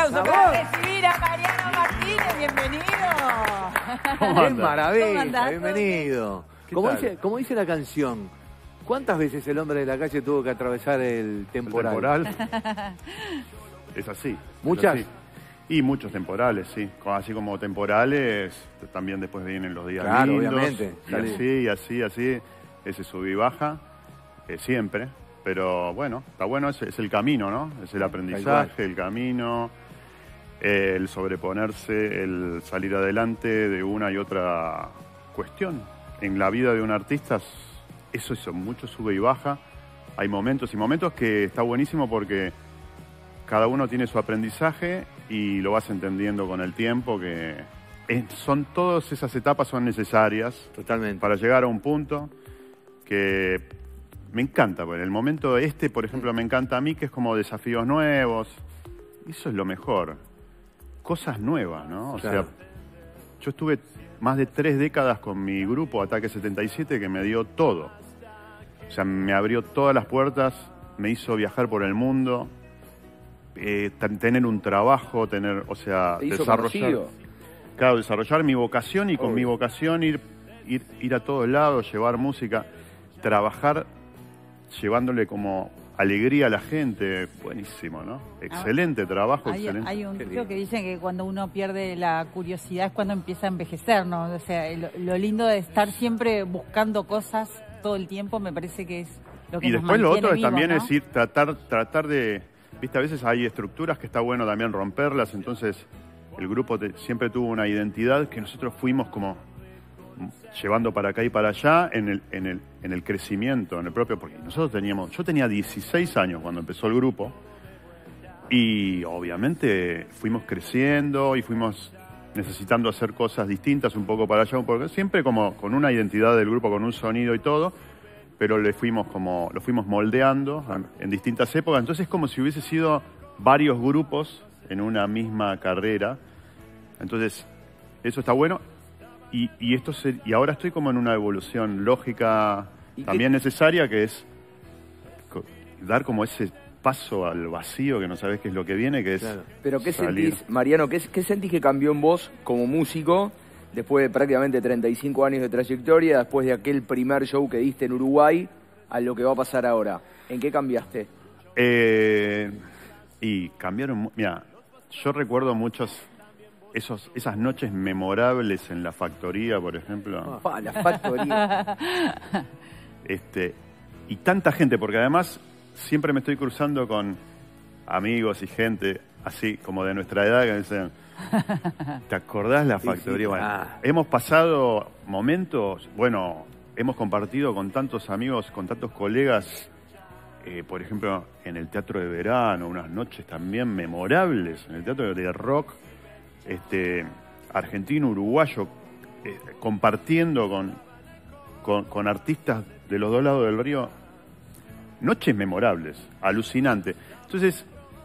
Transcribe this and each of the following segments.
aplauso para recibir a Mariano Martínez. Bienvenido. ¡Qué maravilla! ¿Cómo Bienvenido. Como dice la canción, ¿cuántas veces el hombre de la calle tuvo que atravesar el temporal? ¿El temporal? Es así. ¿Muchas? Es así. Y muchos temporales, sí. Así como temporales, también después vienen los días claro, lindos. obviamente. Y así. Ese sub y baja, siempre. Pero bueno, está bueno, es el camino, ¿no? Es el aprendizaje, el camino, el sobreponerse, el salir adelante de una y otra cuestión. En la vida de un artista, eso mucho sube y baja. Hay momentos y momentos que está buenísimo porque cada uno tiene su aprendizaje y lo vas entendiendo con el tiempo, que son todas esas etapas son necesarias. Totalmente. Para llegar a un punto que me encanta. Porque el momento por ejemplo, me encanta a mí, que es como desafíos nuevos. Eso es lo mejor. Cosas nuevas, ¿no? O sea, yo estuve más de 3 décadas con mi grupo Ataque 77, que me dio todo. O sea, me abrió todas las puertas, me hizo viajar por el mundo, tener un trabajo, desarrollar mi vocación y con mi vocación ir a todos lados, llevar música, trabajar llevándole como alegría a la gente. Buenísimo, ¿no? Excelente trabajo, excelente. Hay un dicho que dicen que cuando uno pierde la curiosidad es cuando empieza a envejecer, ¿no? O sea, lo lindo de estar siempre buscando cosas todo el tiempo me parece que es lo que y nos después lo otro vivos, también ¿no? es tratar de... Viste, a veces hay estructuras que está bueno también romperlas, entonces el grupo siempre tuvo una identidad que nosotros fuimos como llevando para acá y para allá en el crecimiento, en el propio, porque yo tenía 16 años cuando empezó el grupo y obviamente fuimos creciendo y fuimos necesitando hacer cosas distintas un poco para allá, un poco, siempre como con una identidad del grupo, con un sonido y todo, pero lo fuimos moldeando en distintas épocas, entonces es como si hubiese sido varios grupos en una misma carrera, entonces eso está bueno. Y ahora estoy como en una evolución lógica también necesaria, que es dar como ese paso al vacío que no sabes qué es lo que viene, que es claro. Pero ¿qué salir. sentís, Mariano, qué sentís que cambió en vos como músico después de prácticamente 35 años de trayectoria, después de aquel primer show que diste en Uruguay, a lo que va a pasar ahora? ¿En qué cambiaste? Y cambiaron... Mira, yo recuerdo esas noches memorables en la factoría, por ejemplo. La factoría. Y tanta gente, porque además siempre me estoy cruzando con amigos y gente así como de nuestra edad que me dicen, ¿te acordás la factoría? Sí. Bueno, hemos pasado momentos, hemos compartido con tantos amigos, con tantos colegas, por ejemplo, en el Teatro de Verano, unas noches también memorables, en el Teatro de Rock, argentino, uruguayo, compartiendo con artistas de los dos lados del río, noches memorables, alucinante. Entonces,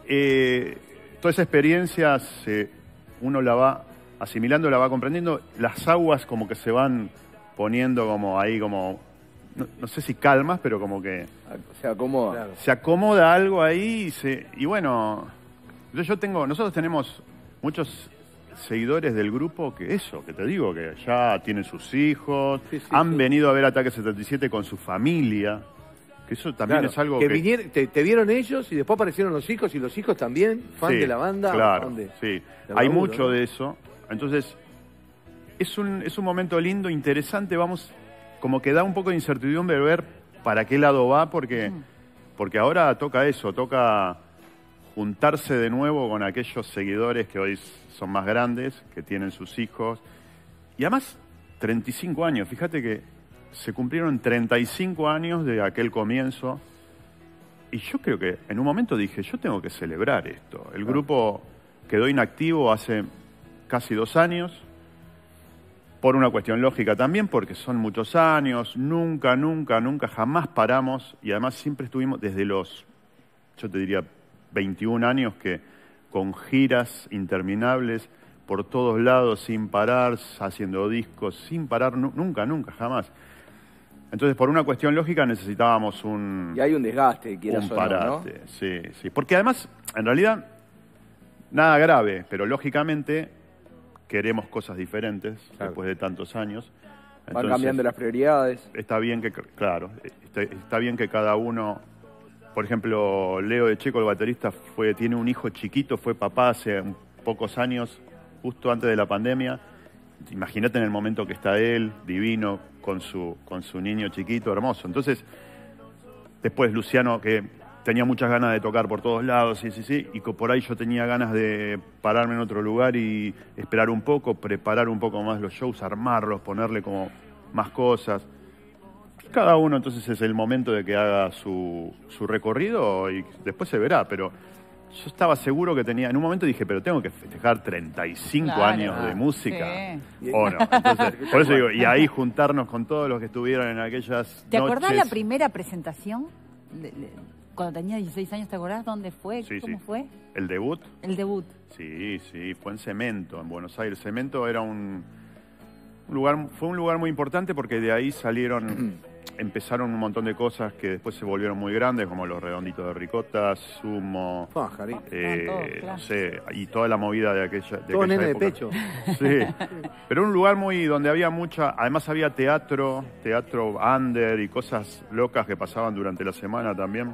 toda esa experiencia uno la va asimilando, la va comprendiendo, las aguas como que se van poniendo como ahí, como, no sé si calmas, pero como que... Se acomoda. Claro. Se acomoda algo ahí y bueno, nosotros tenemos muchos seguidores del grupo que te digo, que ya tienen sus hijos, han venido a ver Ataque 77 con su familia, que eso también es algo que... te vieron ellos y después aparecieron los hijos, y los hijos también, fan de la banda. Claro, hay mucho de eso. Entonces, es un momento lindo, interesante, como que da un poco de incertidumbre ver para qué lado va, porque ahora toca juntarse de nuevo con aquellos seguidores que hoy son más grandes, que tienen sus hijos. Y además, 35 años. Fíjate que se cumplieron 35 años de aquel comienzo. Y yo creo que en un momento dije, yo tengo que celebrar esto. El grupo quedó inactivo hace casi 2 años. Por una cuestión lógica también, porque son muchos años. Nunca, jamás paramos. Y además siempre estuvimos desde los, yo te diría, 21 años que con giras interminables por todos lados, sin parar, haciendo discos, sin parar, nunca, jamás. Entonces, por una cuestión lógica, necesitábamos Y hay un desgaste, quieras o no, ¿no? Sí. Porque además, en realidad, nada grave, pero lógicamente queremos cosas diferentes después de tantos años. Van cambiando las prioridades. Está bien que, claro, está bien que cada uno... Por ejemplo, Leo de Checo, el baterista, tiene un hijo chiquito, fue papá hace pocos años, justo antes de la pandemia. Imagínate en el momento que está él, divino, con su niño chiquito, hermoso. Entonces, después Luciano, que tenía muchas ganas de tocar por todos lados, y por ahí yo tenía ganas de pararme en otro lugar y esperar un poco, preparar un poco más los shows, armarlos, ponerle como más cosas. Cada uno entonces es el momento de que haga su recorrido y después se verá, pero yo estaba seguro que en un momento dije, pero tengo que festejar 35 años de música, sí. ¿o no? Entonces, por eso digo, y ahí juntarnos con todos los que estuvieron en aquellas ¿Te noches. acordás la primera presentación? Cuando tenía 16 años, ¿te acordás dónde fue? Sí, ¿Cómo fue? ¿El debut? El debut. Sí, fue en Cemento, en Buenos Aires. Cemento era un lugar muy importante porque de ahí empezaron un montón de cosas que después se volvieron muy grandes, como los redonditos de ricota, Sumo, no sé, y toda la movida de aquella nene época. De pecho. Sí, pero un lugar donde había además había teatro under y cosas locas que pasaban durante la semana también.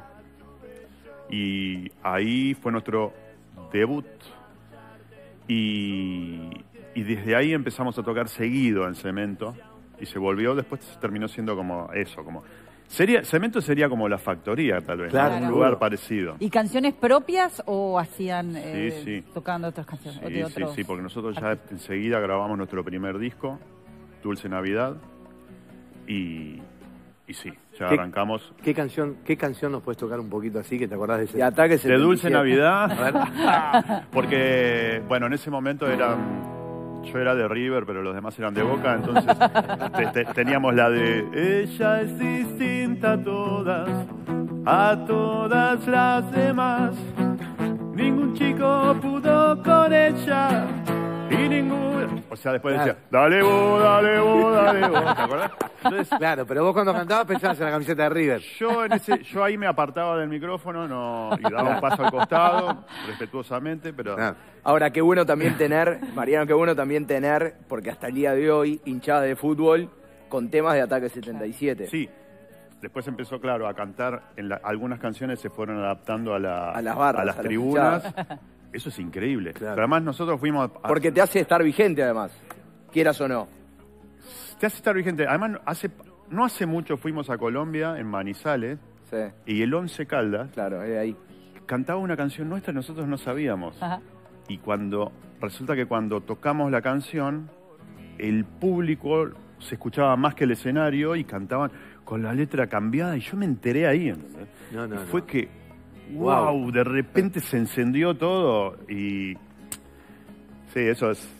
Y ahí fue nuestro debut y desde ahí empezamos a tocar seguido en Cemento. Y se volvió, después terminó siendo como eso, Cemento sería como la factoría, tal vez, claro, ¿no? Un lugar parecido. ¿Y canciones propias o hacían sí. tocando otras canciones? Sí, porque nosotros ya enseguida grabamos nuestro primer disco, Dulce Navidad, y sí, ya arrancamos. ¿Qué canción nos puedes tocar un poquito así, que te acordás de ese? De Ataque 77. De Dulce Navidad, porque, bueno, en ese momento yo era de River, pero los demás eran de Boca, entonces teníamos la de ella es distinta a todas las demás. Ningún chico pudo con ella y ningún... O sea, después decía, dale vos, dale vos, dale vos. ¿Te acordás? Entonces, claro, pero vos cuando cantabas pensabas en la camiseta de River. Yo ahí me apartaba del micrófono y daba un paso al costado, respetuosamente, pero... Ahora, qué bueno también tener, Mariano, porque hasta el día de hoy, hinchadas de fútbol con temas de Ataque 77. Sí, después empezó, claro, a cantar, algunas canciones se fueron adaptando a las barras, a las tribunas. Eso es increíble. Claro. Pero además nosotros fuimos... Porque te hace estar vigente, además, quieras o no. Te hace estar vigente. Además, no hace mucho fuimos a Colombia, en Manizales, y el Once Caldas, claro, ahí, cantaba una canción nuestra y nosotros no sabíamos. Ajá. Y resulta que cuando tocamos la canción, el público se escuchaba más que el escenario y cantaban con la letra cambiada y yo me enteré ahí, ¿entendés? Fue que, wow, de repente se encendió todo y sí, eso es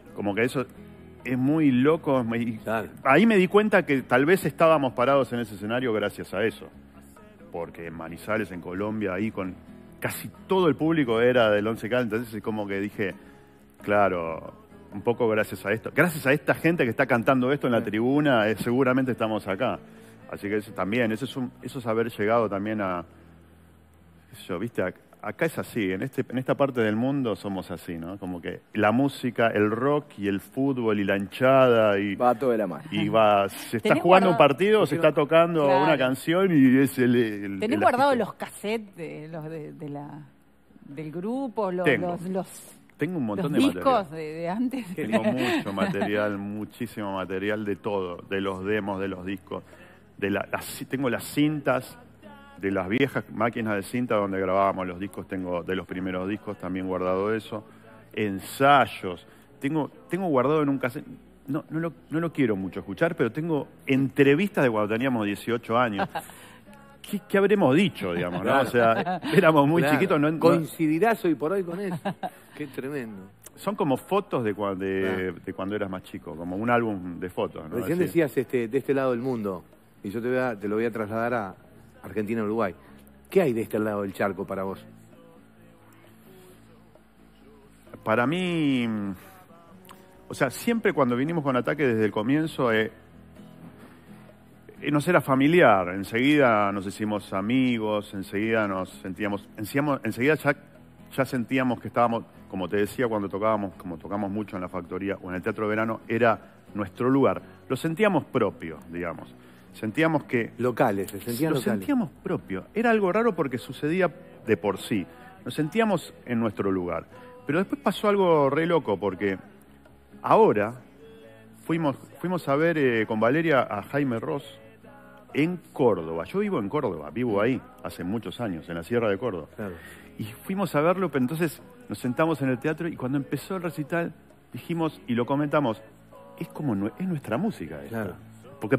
muy loco. Claro. Ahí me di cuenta que tal vez estábamos parados en ese escenario gracias a eso, porque en Manizales, en Colombia, ahí con casi todo el público era del Once Caldas, entonces es como que dije, claro, un poco gracias a esto, gracias a esta gente que está cantando esto en la tribuna, seguramente estamos acá. Así que eso también, eso es haber llegado también a, viste, acá es así, en esta parte del mundo somos así, ¿no? Como que la música, el rock y el fútbol y la hinchada y va todo de la mano. Y se está jugando un partido, se está tocando una canción y es el ¿Tenés guardado los cassettes del grupo, tengo un montón los de discos material. de antes? Tengo mucho material, muchísimo material de todo, de los demos, de los discos, tengo las cintas de las viejas máquinas de cinta donde grabábamos los discos, tengo de los primeros discos también guardado eso, ensayos, tengo guardado en un cassette, no lo quiero mucho escuchar, pero tengo entrevistas de cuando teníamos 18 años. ¿Qué habremos dicho, digamos, ¿no? O sea, éramos muy chiquitos. ¿Coincidirás hoy por hoy con eso? Qué tremendo. Son como fotos de cuando eras más chico, como un álbum de fotos, ¿no? Recién decías de este lado del mundo, y yo te lo voy a trasladar a Argentina y Uruguay. ¿Qué hay de este lado del charco para vos? Para mí, o sea, siempre cuando vinimos con Ataque desde el comienzo, nos era familiar. Enseguida nos hicimos amigos, enseguida nos sentíamos, enseguida ya sentíamos que estábamos, como te decía, cuando tocamos mucho en la Factoría o en el Teatro de Verano, era nuestro lugar. Lo sentíamos propio, digamos. Sentíamos que... Locales, se sentían locales. Lo sentíamos propio. Era algo raro porque sucedía de por sí. Nos sentíamos en nuestro lugar. Pero después pasó algo re loco porque ahora fuimos a ver con Valeria a Jaime Ross en Córdoba. Yo vivo en Córdoba, vivo ahí hace muchos años, en la Sierra de Córdoba. Claro. Y fuimos a verlo, pero entonces nos sentamos en el teatro y cuando empezó el recital dijimos y lo comentamos, es nuestra música esta. Claro. Porque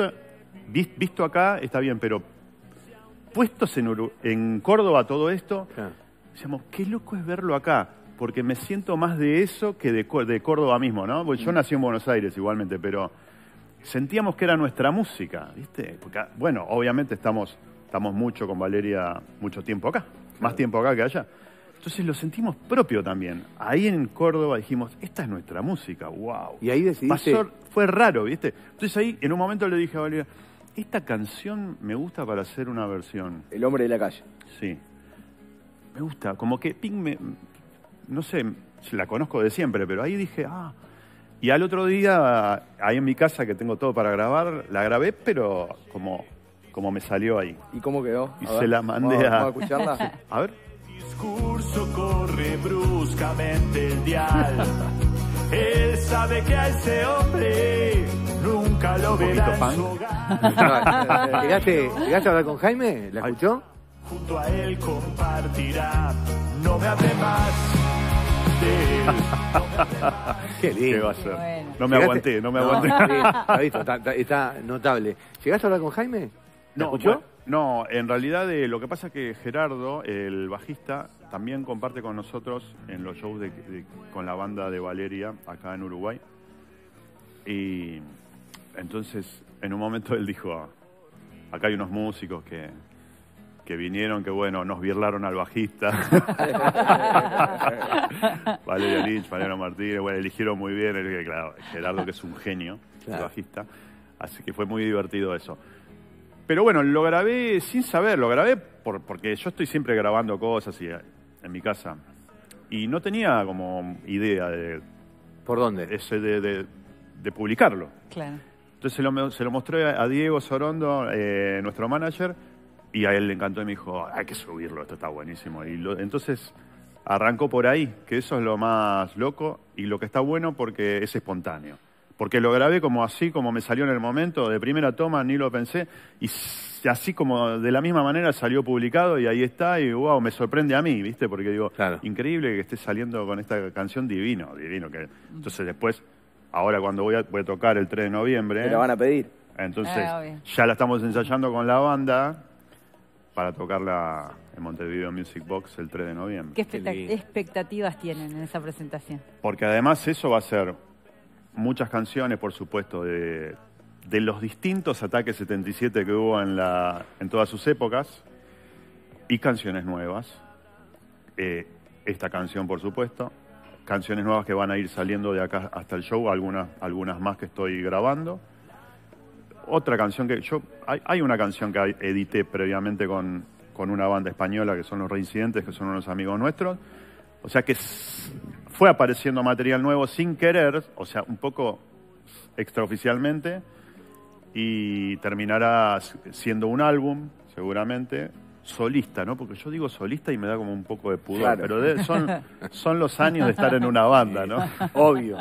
visto acá está bien, pero puestos en Córdoba todo esto, Claro. decíamos, qué loco es verlo acá, porque me siento más de eso que de Córdoba mismo, ¿no? Porque yo nací en Buenos Aires igualmente, pero sentíamos que era nuestra música, ¿viste? Porque, bueno, obviamente estamos mucho con Valeria, mucho tiempo acá, más tiempo acá que allá. Entonces lo sentimos propio también. Ahí en Córdoba dijimos, esta es nuestra música, wow. Y ahí decidiste... Fue raro, ¿viste? Entonces ahí, en un momento le dije a Valeria, esta canción me gusta para hacer una versión. El hombre de la calle. Sí. Me gusta, como que Pink no sé, la conozco de siempre, pero ahí dije, Y al otro día, ahí en mi casa, que tengo todo para grabar, la grabé, pero como me salió ahí. ¿Y cómo quedó? Y se la mandé ¿Vamos a escucharla? A ver. Discurso corre bruscamente el dial. Él sabe que a ese hombre nunca lo verá en su hogar. ¿Llegaste a hablar con Jaime? ¿La escuchó? Junto a él compartirá. No me hable más de él. Qué lindo. ¿Qué va a ser? Bueno. No me aguanté. Está visto, está notable. ¿Llegaste a hablar con Jaime? ¿La escuchó? Bueno, no, en realidad lo que pasa es que Gerardo, el bajista, también comparte con nosotros en los shows con la banda de Valeria acá en Uruguay. Y entonces, en un momento él dijo, acá hay unos músicos que vinieron, que bueno, nos birlaron al bajista. Valeria Lynch, Mariano Martínez, bueno, eligieron muy bien, claro, Gerardo que es un genio, el bajista. Así que fue muy divertido eso. Pero bueno, lo grabé sin saber, lo grabé porque yo estoy siempre grabando cosas en mi casa. Y no tenía como idea de... ¿Por dónde? de publicarlo. Claro. Entonces se lo mostré a Diego Sorondo, nuestro manager, y a él le encantó y me dijo, hay que subirlo, esto está buenísimo. Y entonces arrancó por ahí, que eso es lo más loco y lo que está bueno porque es espontáneo. Porque lo grabé como me salió en el momento, de primera toma, ni lo pensé, y así como de la misma manera salió publicado y ahí está, y wow, me sorprende a mí, ¿viste? Porque digo, claro, increíble que esté saliendo con esta canción divino. Entonces después, ahora cuando voy a tocar el 3 de noviembre... ¿Te la van a pedir? Entonces, ya la estamos ensayando con la banda para tocarla en Montevideo Music Box el 3 de noviembre. ¿Qué expectativas tienen en esa presentación? Porque además eso va a ser muchas canciones, por supuesto, de los distintos Ataque 77 que hubo en todas sus épocas, y canciones nuevas. Esta canción, por supuesto. Canciones nuevas que van a ir saliendo de acá hasta el show, algunas más que estoy grabando. Otra canción que hay una canción que edité previamente con una banda española que son Los Reincidentes, que son unos amigos nuestros. O sea que fue apareciendo material nuevo sin querer, o sea, un poco extraoficialmente, y terminará siendo un álbum, seguramente, solista, ¿no? Porque yo digo solista y me da como un poco de pudor, claro, pero son los años de estar en una banda, ¿no? Obvio.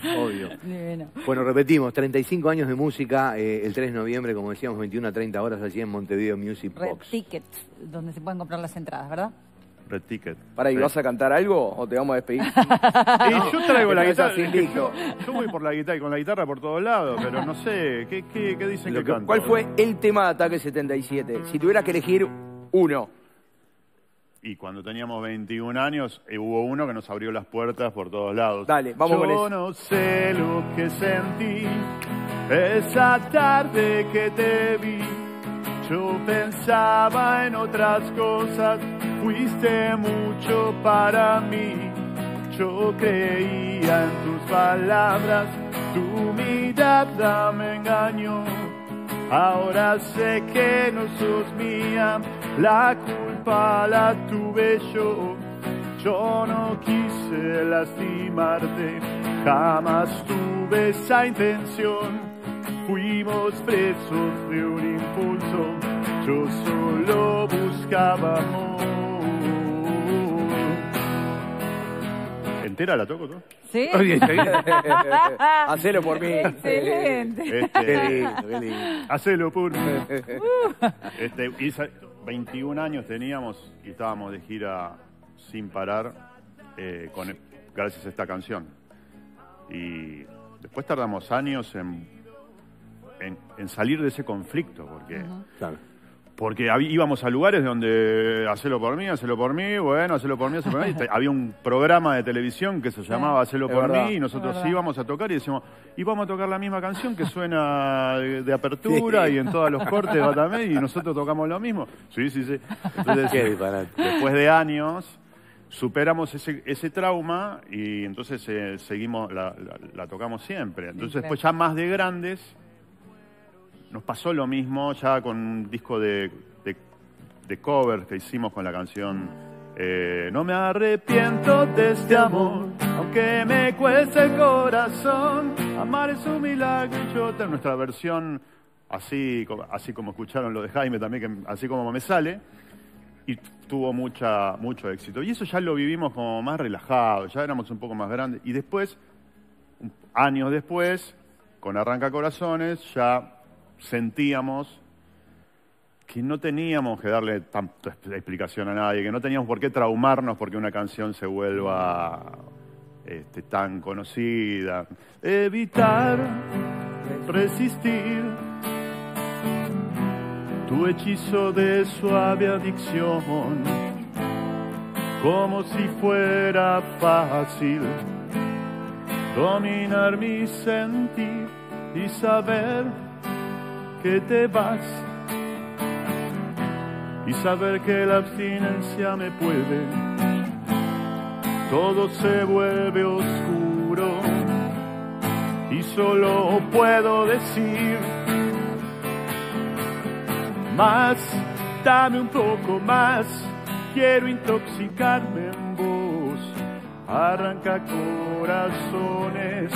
Bueno, repetimos, 35 años de música, el 3 de noviembre, como decíamos, 21 a 30 horas allí en Montevideo Music Red Box. Tickets, donde se pueden comprar las entradas, ¿verdad? Red Ticket. Para, ¿y vas a cantar algo o te vamos a despedir? Yo traigo la guitarra. Sin disco. Yo voy por la guitarra y con la guitarra por todos lados, pero no sé, ¿qué dicen que canto? ¿Cuál fue el tema de Ataque 77? Si tuvieras que elegir uno. Y cuando teníamos 21 años, hubo uno que nos abrió las puertas por todos lados. Dale, vamos con eso. Yo no sé lo que sentí esa tarde que te vi. Yo pensaba en otras cosas, fuiste mucho para mí. Yo creía en tus palabras, tu mirada me engañó. Ahora sé que no sos mía, la culpa la tuve yo. Yo no quise lastimarte, jamás tuve esa intención. Fuimos presos de un impulso, yo solo buscaba amor. ¿Entera la toco, tú? ¿Sí? Hacelo por mí. Excelente. Qué lindo. Hacelo por mí. 21 años teníamos y estábamos de gira sin parar gracias a esta canción. Y después tardamos años en salir de ese conflicto, Claro. porque íbamos a lugares donde hacelo por mí, bueno, hacelo por mí. Había un programa de televisión que se llamaba Hacelo por mí, y nosotros íbamos a tocar y decíamos, y vamos a tocar la misma canción que suena de apertura y en todos los cortes va también, y nosotros tocamos lo mismo. Sí. Entonces, Qué disparate. después de años superamos ese trauma y entonces seguimos, la tocamos siempre. Entonces después ya más de grandes nos pasó lo mismo ya con un disco de covers que hicimos con la canción No me arrepiento de este amor, aunque me cueste el corazón. Amar es un milagro y yo te... Nuestra versión, así como escucharon lo de Jaime también, que así como me sale, y tuvo mucho éxito. Y eso ya lo vivimos como más relajado, ya éramos un poco más grandes. Y después, años después, con Arranca Corazones, ya sentíamos que no teníamos que darle tanta explicación a nadie, que no teníamos por qué traumarnos porque una canción se vuelva tan conocida. Evitar, resistir tu hechizo de suave adicción, como si fuera fácil dominar mi sentir y saber que te vas, y saber que la abstinencia me puede. Todo se vuelve oscuro y solo puedo decir más, dame un poco más, quiero intoxicarme en vos. Arranca Corazones.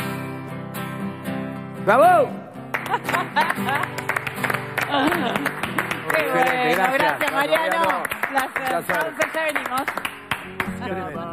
¡Bravo! Qué bueno, gracias Mariano. Placer. Placer. Entonces ya venimos.